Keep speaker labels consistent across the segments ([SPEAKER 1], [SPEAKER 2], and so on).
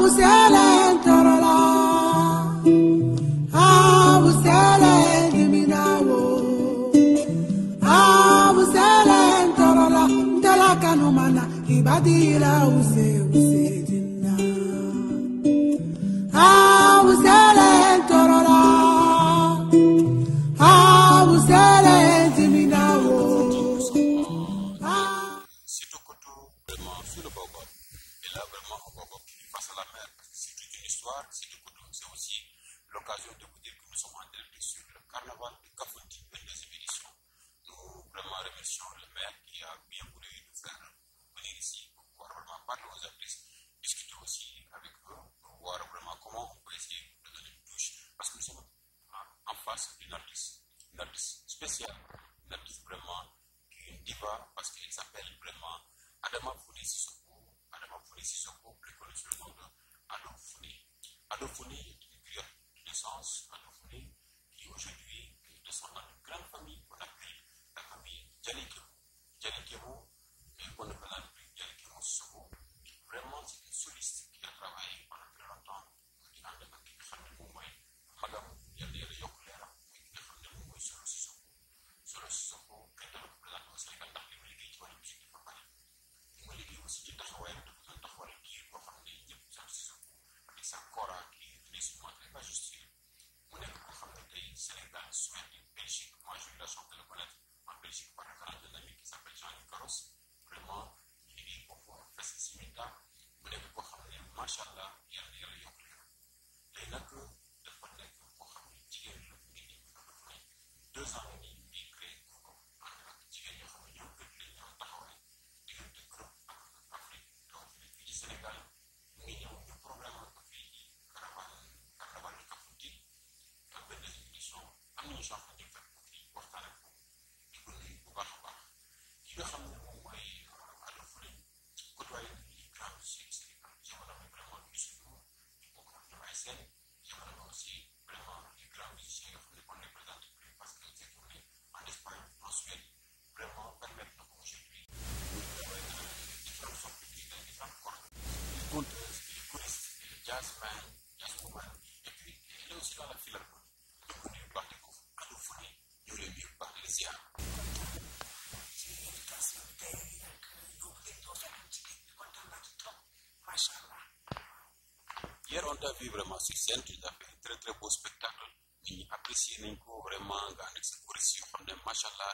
[SPEAKER 1] Hier, on t'a vu vraiment sur scène, tu as fait un très très beau spectacle. Qui apprécie vraiment avec ce chorus, machallah,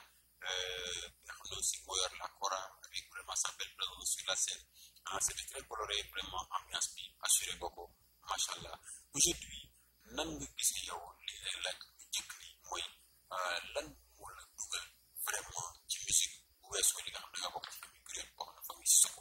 [SPEAKER 1] aussi la Cora avec vraiment sa belle présence sur la scène. C'était très coloré, vraiment ambiance bi assuré beaucoup, machallah. Aujourd'hui, nan nga gis yow li lay laaj bu jëkk ni mooy lan moo la dugal vraiment ci musique bu weesoo li nga xam ne nga bokk famille kuréel boo xam ne famille Sissoko.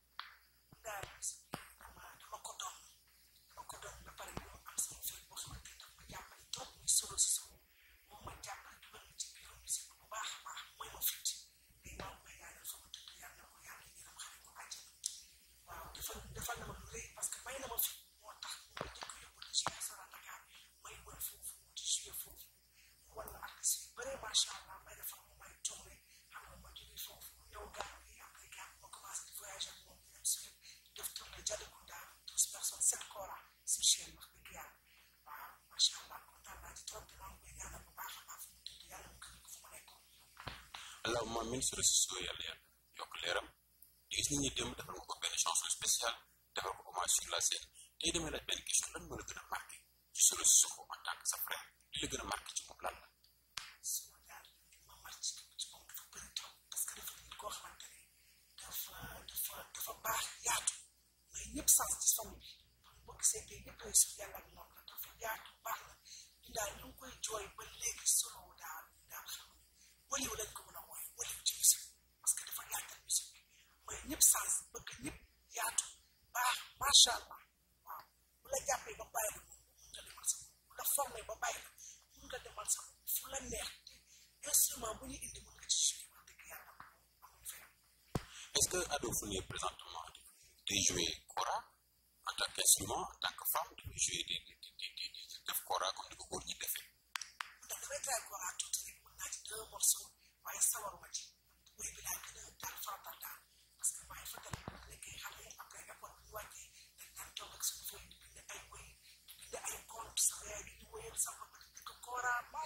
[SPEAKER 1] Alors moi min sur Sissoko yàlla yokk leeram gis nañu démb defal nga ko benn chanson spéciale defal ko hommage sur la scène tey demee laaj benn question lan moo la gën a marqué ci solo Sissoko en tant que sa frère li la gën a marqué ci moom lan la.
[SPEAKER 2] ma marqué ci moom dafa bëri trop parce que dafa nit koo xamante ne dafa baax yaatu mais ñëpp sens ci famille bi boo gisee tey ñëpp lay suuf yàlla ak moom la dafa yaatu baax na ñu daal ñu ngi koy jooy ba léegi solo daal xam waliw lañ ko mën a wooye waliw ci musique parce que dafa yaatal musique bi mooy ñëpp sens bëgg ñëpp yaatu baax macha allah waaw bu la jàppee ba bàyyi la moom mun nga demal sa bopp bu la formé ba bàyyi la mun nga demal sa bopp fu la neex te instrument bu ñu indi mun nga ci jouer wax dëgg yàlla amul fenn.
[SPEAKER 1] Est-ce que Ado Fournier présentement day jouer kora en tant qu'instrument en tant que femme day jouer di def kora comme ni ko góor ñi defee.
[SPEAKER 2] ndax dafay try kora tuuti rek mën naa ci 2 morceaux waaye sawaruma ci mooy bi laa gën a daal faratal daal parce que maa ngi fa dem nekkee xale après école bu ñu wàccee dañ daan toog ak suñu fooy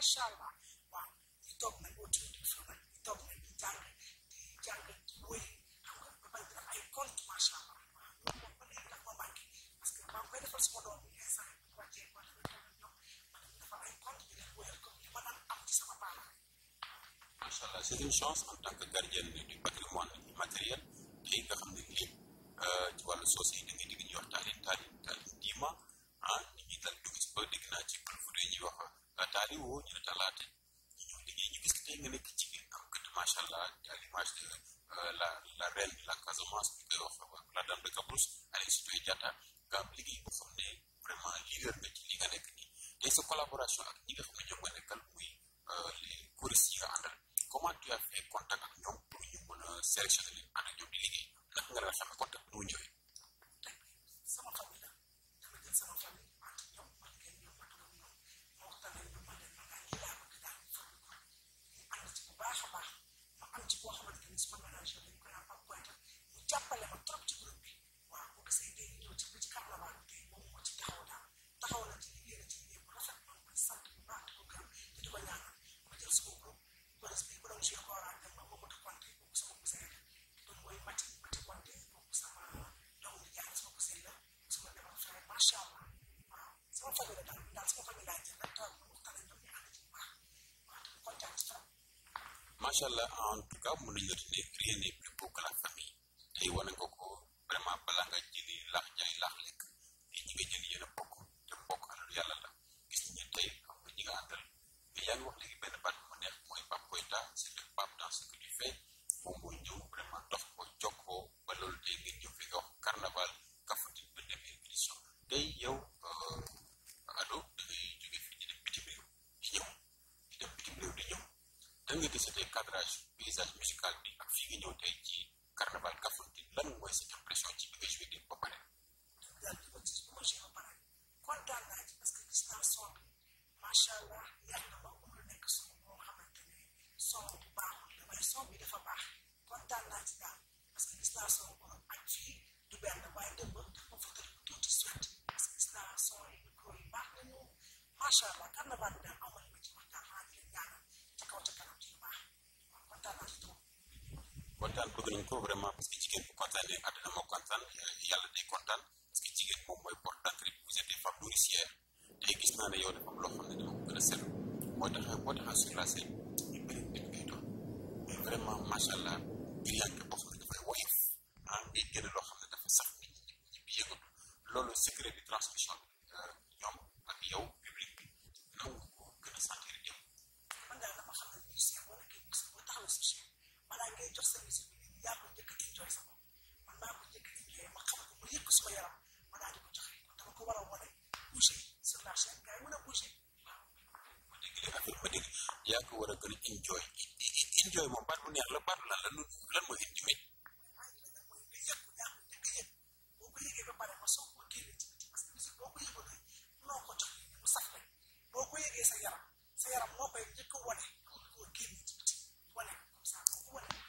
[SPEAKER 2] macha allah waaw ñu toog nañ autour du feu nag ñu toog nañ di jàng di wéy xam nga ba pare def ay compte macha allah waaw loolu moom ba léegi daf ma manqué parce que maa ngi koy defal sama doom bi instant yi bu wàccee ba dama toog ñoom ma dem defal ay compte di leen wéyal comme li ma daan am ci sama parent.
[SPEAKER 1] macha allah c'est une chance en tant que gardienne du patrimoine immatériel tey nga xam ne lii ci wàllu soos yi da ngay dégg ñuy wax taalin diima nit ñi dal dugg ci ba dégg naa ci Fulfulde ñuy wax taali woo ñu ne talaate ñu ñëw liggéey ñu gis que tey nga nekk jigéen am kat macha allah à l'image de la reine de la Casamance bi koy wax la dame de Kabrousse Aline Sitoé Diatta nga am liggéey boo xam ne vraiment leader nga ci li nga nekk nii tey sa collaboration ak ñi nga xam ne ñoom nga nekkal muy les choristes yi nga àndal comment tu as fait contact ak ñoom pour ñu mën a sélectionner leen ànd ak ñoom di liggéey naka nga leen xamee contact bi nu mu ñëwee.
[SPEAKER 2] sama famille la dama jël sama famille ànd ak ñoom ma liggéey ñoom ma toog ak ñoom ma waxtaan ak ñoom ma leen ma daal lii laa bëgg daal ñu farlu ko ñu ànd ci bu baax a baax ma am ci boo xamante ni su ma ménageur dañ koy am ak pointeur mu jàppale ma trop ci groupe bi waaw bu gisee day ñëw ci bi ci carnaval bi tey moom moo ci taxaw daal taxaw na ci liggéey na ci liggéey bu rafet ma koy sant bu baax di ko gërëm te di ko ñaanal ma jël sama groupe boros bi bu doon joué Kora dem ba Momadou Konté boobu sama cousin la doon mooy Mati Konté boobu sama doomu di jaay sama cousin la sama demal frère macha allah waaw sama famille la daal sama famille laa jël rek toog ma waxtaan ak ñoom ñu ànd ci bu baax waaw te kontaan ci trop.
[SPEAKER 1] macha allah en tout cas mën nañu la ne rien n'est plus beau que la famille tey wane nga ko vraiment balaa nga jëli laax jaay laax lekk te ñi nga jëli yéen a bokk te mbokk alalu yàlla la gis nañu tey xam nga ñi nga àndal mais yaa ngi wax léegi benn baat bu ma neex mooy Pape Koita c'est le pape dans ce que tu fais moom mooy ñëw vraiment dox ko jokkoo ba loolu tey nga ñëw fi nga wax carnaval Kafountine ba dem édition tey yow Ado da ngay jóge fii di dem bitim réew di ñëw di dem bitim réew di ñëw da nga gisee tey cadrage paysage musical bi ak fii nga ñëw tey ci carnaval Kafountine lan mooy sa impression ci bi nga joué ba pare.
[SPEAKER 2] daal di ko gis bu ma joué ba pare kontaan naa ci parce que gis naa son bi macha allah neex na ma mu nekk son boo xamante ne son bu baaxul la waaye son bi dafa baax kontaan naa ci daal parce que gis naa son bu ak fii du benn waaye dem ba def ma fa tëdd tuuti suite parce que gis naa son yi micro yi baax nañu macha allah carnaval bi daal amal ma ci waxtaan naa di leen ñaanal ca kaw ca kanam ci lu baax waaw kontaan naa ci trop.
[SPEAKER 1] kontaan bëgg nañ ko vraiment parce que jigéen bu kontaanee àddina moo kontaan yàlla day kontaan parce que jigéen moom mooy porte d'entrée vous êtes des femmes nourricières tey gis naa ne yow dafa am loo xam ne dama ko gën a seetlu boo taxaw sur la scène ñu bëri nit ngay doon mais vraiment macha allah brillant boo xam ne dafay woyof ngay génne loo xam ne dafa sax nit ñi bi yëngatu loolu secret de transmission ñoom ak yow public bi nangu ko gën a sentir dem.
[SPEAKER 2] man daal dama xam ne musicien wala kii musicien boo taxaw si chaîne balaa ngay jox sa musique bi yaa ko njëkk a enjoy sa bopp man maa ko njëkk a enjoy ma xam ko ma yëg ko suma yaram ma daal di ko joxe kon dama ko war a wane bouger sur la chaîne gars yi mën a bouger waaw.
[SPEAKER 1] ma dégg li affaire ma dégg yaa ko war a gën a enjoy enjoy moom baat bu neex la baat lan mooy enjoy.
[SPEAKER 2] mooy nga yëg ko yaa ko njëkk a yëg boo ko yëgee ba pare ma soog ko génne ci biti parce que musique boo ko yëgul rek mënoo ko jox mu saf rek boo ko yëgee sa yaram moo koy njëkk a wane ko génne ci biti wane comme ça boo ko wane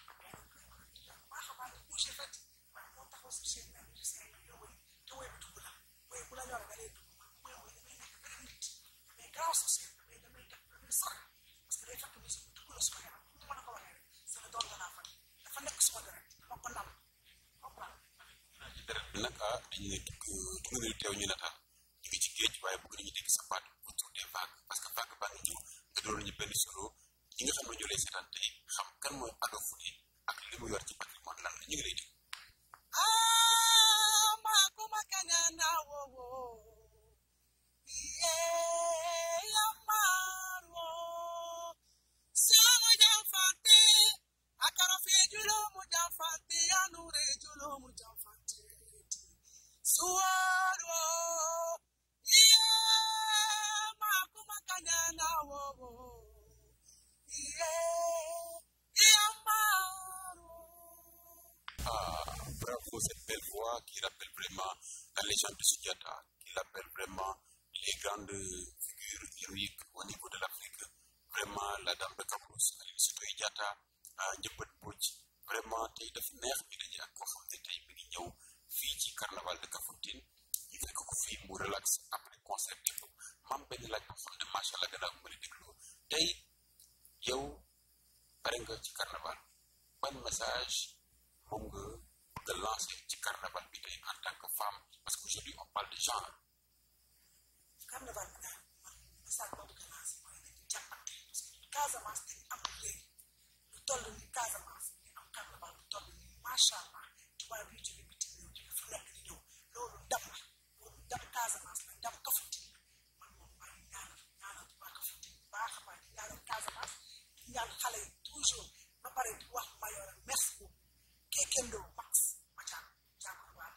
[SPEAKER 2] baax a baax bouger fet waaye moo taxaw si chaîne bi ñu seen yow woy te woy bi dugg la woy bu la ñor nga lay dugg man mooy woy damay nekk beneen nit damay gaaw sa chaîne damay sori parce que day fekk musique bi dugg la suma yaram comme ma la ko waxee rek c'est le don de la famille dafa nekk suma deret dama ko nam comprendre.
[SPEAKER 1] ci deret bi nag dañu ne dugg nga teew ñu nataal ñu ngi ci géej waaye bëgg nañu dégg sa baat autour des vagues parce que vague baa ngi ñëw nga doon ñu benn solo ñi nga xam ne ñoo lay seetaan tey xam kan mooy Ado Fouti ak li mu yor ci patrimoine lan la ñu ngi lay dégg.
[SPEAKER 2] maa ko ma kañaan naa woo yamaro solo jamfante akara fe julo mu jamfante anure julo mu jamfante suwaro maa ko ma kañaan naa woo
[SPEAKER 1] Bravo, cette belle voix qui rappelle vraiment la légende de Soundiata, qui rappelle vraiment les grandes figures héroïques au niveau de l'Afrique. Vraiment, la dame de Kabrousse, Aline Sitoé Diatta, Ndiabat Mbodj, vraiment tey daf neex bi daje ak koo xam ne tey mi ngi ñëw fii ci carnaval de Kafountine ñu fekk ko fii mu relax après concert bi maam benn laaj boo xam ne macha allah gannaaw ma la déglu tey yow pare nga ci carnaval ban message moom nga bëgg a lancer ci carnaval bi tey en tant que femme parce que aujourd'hui on parle de genre.
[SPEAKER 2] carnaval bi daal man message boobu bëgg a lancer mooy dañu jàppante parce que Casamance dañu am léegi lu toll ni Casamance ñu am carnaval lu toll ni macha allah tubaab yi jóge bitim réew jóge fu nekk di ñëw loolu ndam la loolu ndam Casamance la ndam Kafountine man moom maa ngi ñaanal waa Kafountine bu baax a baax di ñaanal Casamance di ñaan xale yi toujours ba pare di wax Mayoro merci beaucoup Kekendo Max Badiane jàppal waat.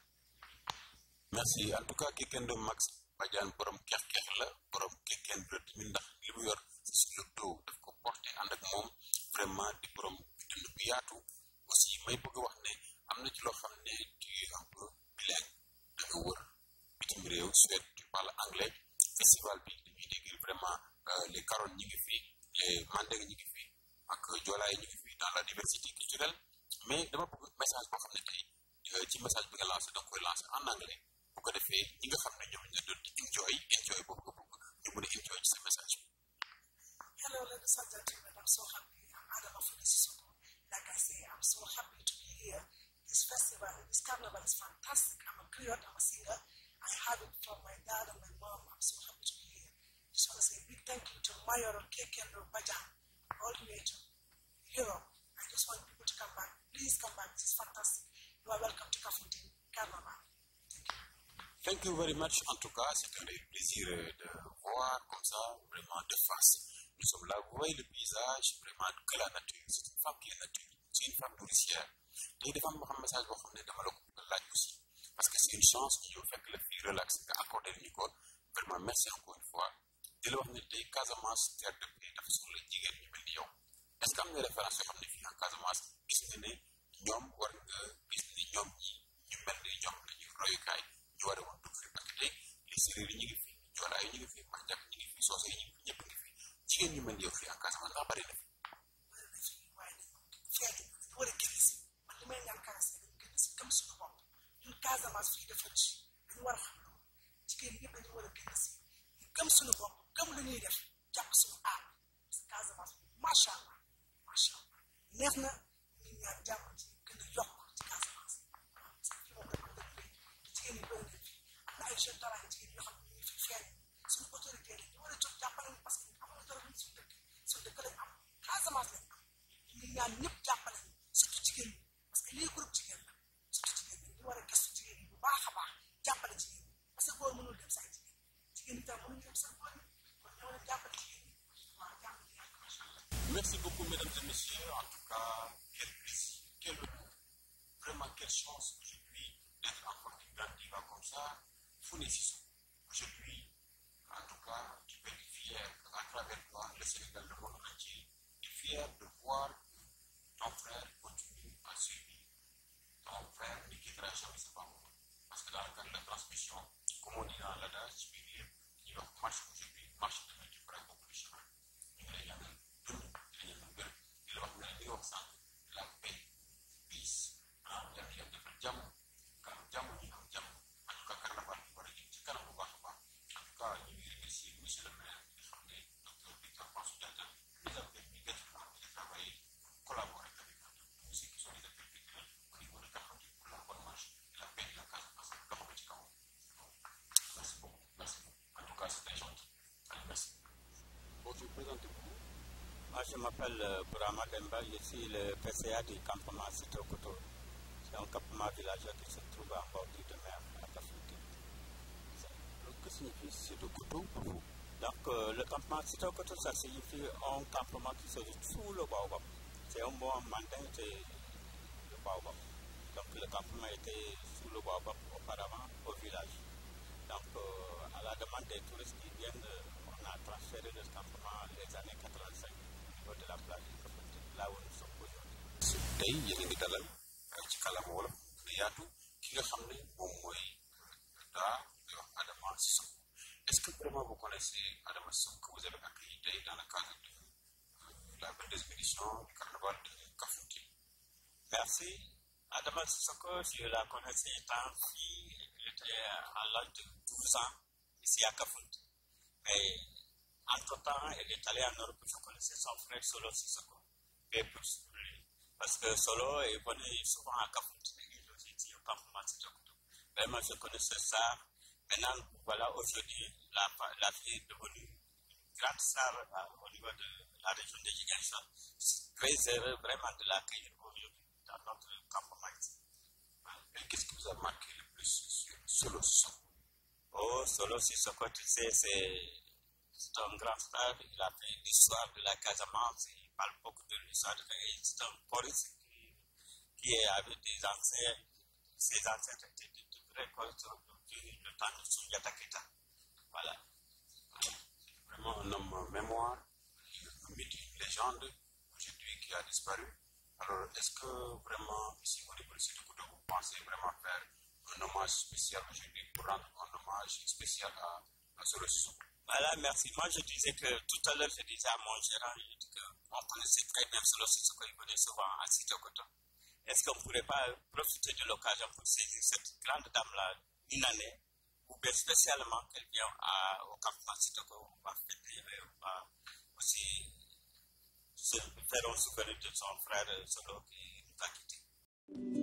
[SPEAKER 1] merci en tout cas Kekendo Max Badiane borom keex la borom Kekendo tamit ndax li mu yor si sur le dos daf ko porté ànd ak moom vraiment di borom dund bu yaatu aussi may bëgg a wax ne am na ci loo xam ne tu es un peu bilingue da nga wër bitim réew Suède tu parles anglais festival bi dañuy dégg vraiment les Carones ñi ngi fi les Mandeng ñi ngi fi ak Joolaay ñi ngi fi dans la diversité culturelle mais dama bëgg message boo xam ne tey ci message bi nga lancé da nga koy lancé en anglais bu ko defee ñi nga xam ne ñoom ñu doon enjoy boobu nga bëgg ñu mën a enjoy ci sa message.
[SPEAKER 2] Hello, ladies and gentlemen. I'm so happy. I'm Adam Afunisisoko. Like I say, I'm so happy to be here. This festival, this carnival is fantastic. I'm a griot, I'm a singer. I have it from my dad and my mom. I'm so happy to be here. Just want to say a big thank you to Mayoro Kekendo Badiane, all the way to Europe. I just want people to come back. Please come back. This is fantastic. You are welcome to Kafountine Carnaval. Thank you.
[SPEAKER 1] Thank you very much. En tout cas, c'est un plaisir de voir comme ça, vraiment de face. Nous sommes là, vous voyez le paysage, vraiment que la nature. C'est une femme qui est nature. C'est une femme nourricière. Et des femmes qui ont un message pour nous, aussi. Parce que c'est une chance qui nous fait que le fille relaxe, accorder le micro. Vraiment, merci encore une fois. Et le moment de Casamance, terre de paix, de façon les tigres, du million. Est-ce qu'il y a une référence sur les filles en Casamance qui sont nées, ñoom war nga gis ni ñoom ñu mel ni ñoom lañu royukaay ñu war a woon dugg fi parce que tey les séeréer yi ñu ngi fi joolaa yi ñu ngi fi manjak ñu ngi fi soose yi ñu ngi fi ñëpp ngi fi jigéen ñu mel ni yow fii en Casamance ndax bari na fi.
[SPEAKER 2] waaye feetu dañu war a génn si man li may ñaan Casamance dañu génn si gëm suñu bopp ñun Casamance fii dafa ci dañu war a xam loolu jigéen ñëpp dañu war a génn si ñu gëm suñu bopp gëm lu ñuy def jàpp suñu aar parce que Casamance macha allah neex na ñu ñaan jàmm ci gën a yokk ci Casamance parce que fii moom dafa am dëgg jigéen ñi bëri nañ fi am na ay jeunes talent jigéen yoo xam ne ñu ngi fi feeñ suñu autorité yi ñu war a jóg jàppale ñu parce que ñu amoon dara luñ suñu dëkk lañ am Casamance lañ am ñu ñaan ñëpp jàppale ñu surtout jigéen ñi parce que lii groupe jigéen la surtout jigéen ñi ñu war a gëstu jigéen ñi bu baax a baax jàppale jigéen ñi parce que góor mënul dem say jigéen ñi tam mënuñu dem seen góor ñi kon ñoo war a jàppale jigéen ñi waaw jàppale jigéen ñi macha allah.
[SPEAKER 1] Merci beaucoup, mesdames et messieurs. En tout cas, quel plaisir, quel honneur. Vraiment, quelle chance aujourd'hui d'être encore une grande diva comme ça. Founé Sissoko. Aujourd'hui, en tout cas, tu peux être fier à travers toi, le Sénégal, le monde entier, et fier de voir que ton frère continue à suivre. Ton frère ne quittera jamais sa parole. Parce que dans le cadre de la transmission, comme on dit dans l'adage, tu peux dire, il va marcher aujourd'hui, marche demain, tu feras beaucoup de chemin. La paix, peace, jàmm ñu am jàmm en tout cas carnaval bi war a jëm ci kanam bu baax a baax en tout cas ñu ngi remercier monsieur le maire nga xam ne docteur Victor Pansou Diatta nous a permis gratuitement de travailler collaborer avec tous ceux qui sont les acteurs culturels au niveau de Kafountine pour la bonne marche et la paix de la Casamance loxo ba ci kaw. Merci beaucoup en tout cas c'était gentil. Allez, merci. Bonjour, présentez-vous.
[SPEAKER 3] Moi, je m'appelle Bourama Demba, je suis le PCA du campement Sitokoto. C'est un campement villageois qui se trouve en bordure de mer à Kafountine.
[SPEAKER 1] Que signifie Sitokoto pour vous?
[SPEAKER 3] Donc, le campement Sitokoto, ça signifie un campement qui se trouve sous le baobab. C'est un mot en mandin, c'est le baobab. Donc, le campement était sous le baobab auparavant au village. Donc, à la demande des touristes qui viennent, on a transféré le campement les années 85. De la plage là où nous sommes aujourd'hui.
[SPEAKER 1] tey yéen a ngi dalal ci kàllaama wolof di yaatu ki nga xam ne moom mooy daa di wax Adama Sissoko. Est-ce que vraiment vous connaissez Adama Sissoko que vous avez accueilli tey dans le cadre de la 22e édition du carnaval de Kafountine?
[SPEAKER 3] Merci. Adama Sissoko, je la connaissais tant qu'il était à l'âge de 12 ans ici à Kafountine. Mais entre-temps, elle est allée en Europe, je connaissais son frère Solo Sissoko. Parce que Solo est venu souvent à Kafountine, il est aussi au campement Sissoko. Vraiment, je connaissais ça. Maintenant, voilà, aujourd'hui, la fille est devenue une grande star au niveau de la région de Jigensa. Je suis très heureux vraiment de l'accueillir aujourd'hui dans notre campement ici.
[SPEAKER 1] Et qu'est-ce qui vous a marqué le plus sur Solo Sissoko?
[SPEAKER 3] Oh, Solo Sissoko, tu sais, c'est un grand star. Il a fait l'histoire de la Casamance. Il parle beaucoup de l'histoire de c'est un poriste qui est avec des anciens. Ses ancêtres étaient de vrais corsairs depuis le temps de Soundiata Keita. Voilà.
[SPEAKER 1] Vraiment un homme mémoire, un mythe, une légende, aujourd'hui qui a disparu. Alors, est-ce que vraiment, ici au niveau de Sidi Kouta, vous pensez vraiment faire un hommage spécial aujourd'hui pour rendre un hommage spécial à Solo Sissoko?
[SPEAKER 3] Voilà, merci. Moi, je disais que tout à l'heure, je disais à mon gérant, qu'on connaissait très bien Solo Sissoko, il venait souvent à Sidi Kouta. Est-ce qu'on ne pourrait pas profiter de l'occasion pour saisir cette grande dame-là une année, ou bien spécialement qu'elle vient au campement Sitoko, on va fêter, on va aussi se faire un souvenir de son frère Solo qui nous a quittés.